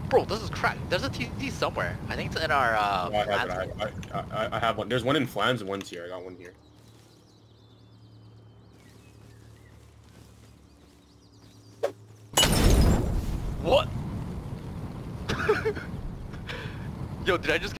Bro, this is crack. There's a TNT somewhere. I think it's in our No, I have one. There's one in Flans and one's here. I got one here. What? Yo, did I just